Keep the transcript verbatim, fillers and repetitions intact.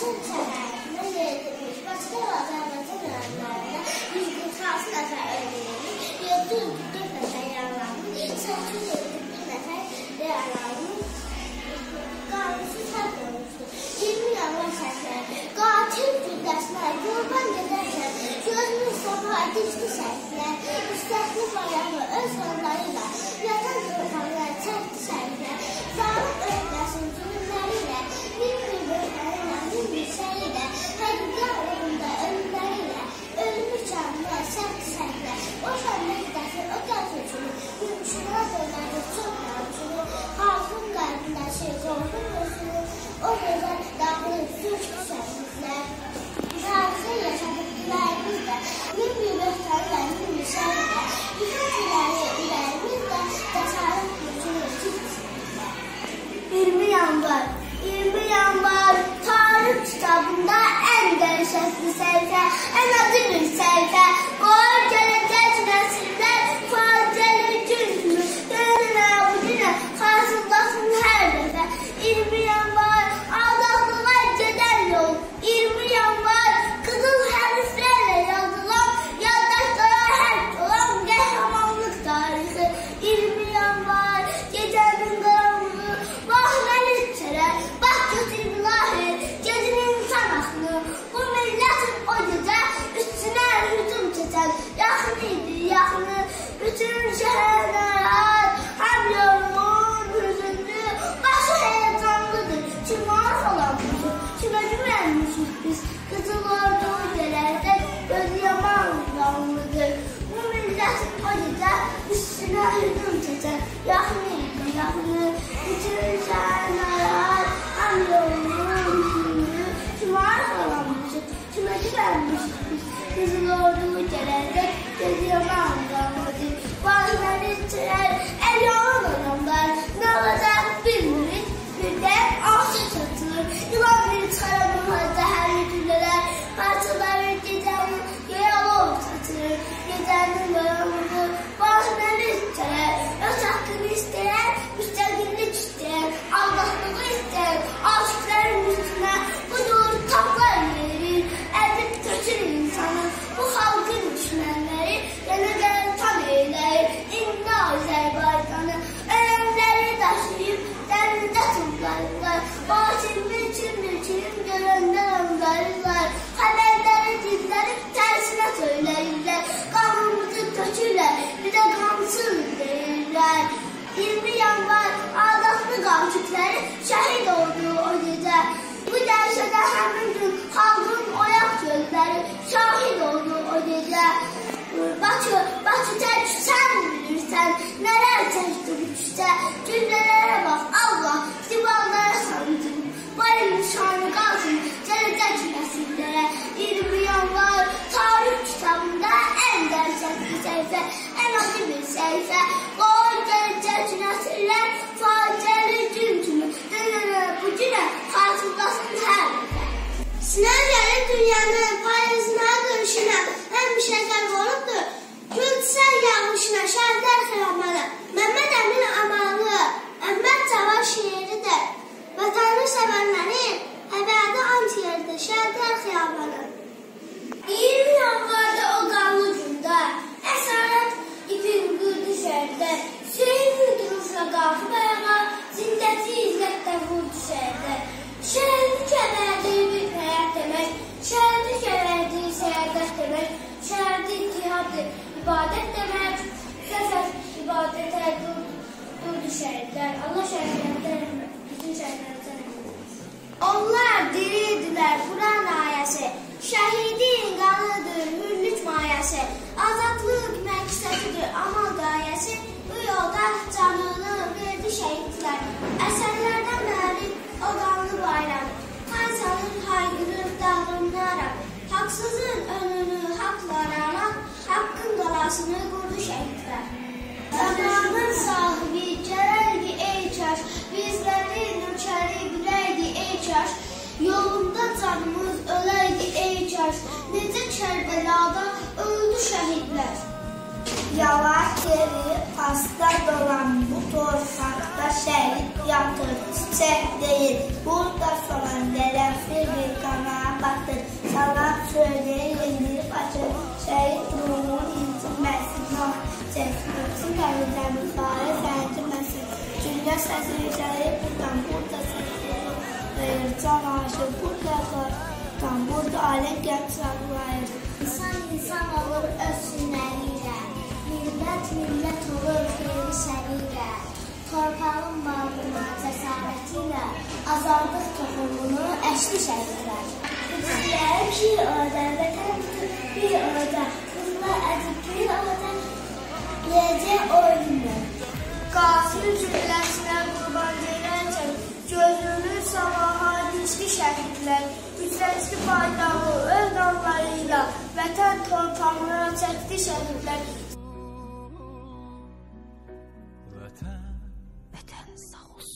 Vətən sərhədində yeridilmiş başqa Azərbaycan ərazilərində yüz qırx altı nəfər öldürülmüş, yeddi yüz dörd nəfər yaralanmış, səkkiz yüz elli bir nəfər yaralanmış, qanunsuz hərb olmuşdur. iyirmi yanvar səhvləri qatil gündəsinə qurban gedərkən gözünün sabaha dişli səhvlər, üstəkli bayanı öz qanlarıyla yatan torpaqlar çəkdi səhvlər, sağlıq öhdəsinin zulümləri ilə bir-bir bölgələrin bir bir şeyi ilə həqiqət uğrunda ölümləri ilə ölümü canlıya çəkdi səhvlər. O şəhərlikdəki o qəz üçün gümüşünə dönəri çox yansıdır, halkın qəlbindəki qorxun özünü o gözəl dağılır sürç səhvlər. Tarixi yaşadıqlarımız da min bir böhtanla min bir şeylə bütün küləri ilərimiz də təsarruf gücünü tutmuşdur. iyirmi yanvar iyirmi yanvar tarix kitabında ən dəhşətli səhifə, ən acı bir səhifə. Qoyur gələcək nəsillər faciəli gündür. Dönənə bu günə qarşılasın hər dəfə. iyirmi yanvar aldaqlığa gedən yol. iyirmi yanvar qızıl hərflərlə yazılan yaddaşlara hərf olan qəhrəmanlıq tarixi. iyirmi yanvar gecənin qaranlığı vahməli çərər. Bax götür ilahi gecinin insan axını. Bu millətin o gecə üstünə hücum keçən yaxın idi yaxını. Bütün şəhər narahat, həm yorğun, hüzünlü, başı heyecanlıdır. Kimə salanmışıq, kimə güvənmişik biz. Qızıl ordu gələrsək göz yaman qanlıdır. Bu millətin o gecə üstünə hücum keçən yaxın idi yaxını. Bütün şəhər narahat, həm yorğun, hüzünlü, kimə salanmışıq, kimə güvənmişik biz. Qızıl ordu gələrsək göz yaman qanlıdır. Vahməli çərər, el yalan adamlar, nə olacaq bilmirik. Birdən ahşa çatılır, yılan bir çıxaramına zəhərli güllələr, parçaları gecənin yayalov saçılır. Gecənin qaranlığı vahməli çərər, öz haqqını istəyən, müstəqillik istəyən, Allahlığı istəyən, aşıqların üstünə budur taplar verir, əzib tökür insanı. Bu xalqın düşmənləri yenə gələn tam eylər, indi Azərbaycanı ölümləri daşıyıb dənizdə toplarlar. Başımı içimdir kim görəndən anlarlar, xəbərləri dinlərib tərsinə söyləyirlər, qanımızı tökürlər, bir də qansız deyirlər. iyirmi yanvar adaqlı qavçukları şəhid oldu o gecə. Bu dəhşədə həmin gün xalqın oyaq gözləri şahid oldu o gecə. Bakı, Bakı tək sən bilirsən, nələr çəkdi bu küçə. Güllələrə bax Allah, divarlara sancın, bayım şanı qalsın gələcək nəsillərə. iyirmi yanvar tarix kitabında ən dəhşətli səhifə, ən acı bir səhifə. Qoy gələcək nəsillər faciəli gün kimi dönənə bu günə qarşılasın hər dəfə. Sinələri dünyanın payızına görüşünə həmişə qərq olubdur. Gülçən yağışına şəhidlər xiyamanı, Məmməd Əmin amalı, Əhməd Cavan şeiridir. Vətəni sevənlərin həbədə ant yerdir şəhidlər xiyamanı. iyirmi yanvarda o qanlı gündə əsarət ipin qırdı şəhərdə. Süheyl duruşla qalxıb ayağa, zindəti izlətdə vurdu şəhərdə. Şəhərli kəbərdi bir həyat demək, şəhərli kəbərdi səyədət demək, şəhərli ittihaddır, ibadət demək, səfər ibadətə durdu şəhərlər. Allah şəhərlərdən, bütün şəhərlərdən edir. Onlar diridirlər, Quran ayəsi, şəhidin qanıdır, hürlük mayəsi, azadlıq məqsədidir, amal qayəsi, bu yolda canını verdi şəhidlər. Əsərlərdən bəri o qanlı bayram, tay salır, haygırır, dağılınlaraq, haqsızın önünü haqlara alan, haqqın qalasını qurdu şəhidlər. Zamanın sahibi gələydi ey kaş, bizləri nökəri biləydi ey kaş, yolunda canımız öləydi ey kaş, necə Kərbəlada öldü şəhidlər. Yavaş yeri hasta dolan bu torpaqda şəhid yatır, çiçək deyil. Burada falan dərəfli bir qanağa batır. Salam söyləyir, yenilib açır. Şəhid ruhun incinməsin, çəkməsin, qəlbdən yuxarı səncinməsin. Cümlə səsi yücəlib buradan, burada səsləri can aşır, burada qardan, burada aləm gəlb sağlayır. İnsan insan olur öz sünəliyle. Millət millət olur xeyri şərilə. Torpağın malına cəsarətilə azaldıq toxumunu əşli şəhidlər. Bizlər ki orada, vətəndir bir orada, qızlar əzik bir orada, yiyəcək oyunlar. Qatil cümləsinə qurban verəcək, gözünü sabaha dişli şəhidlər, ücrətli bayrağı öz qanlarıyla vətən torpağına çəkdi şəhidlər. Vətən sağ olsun.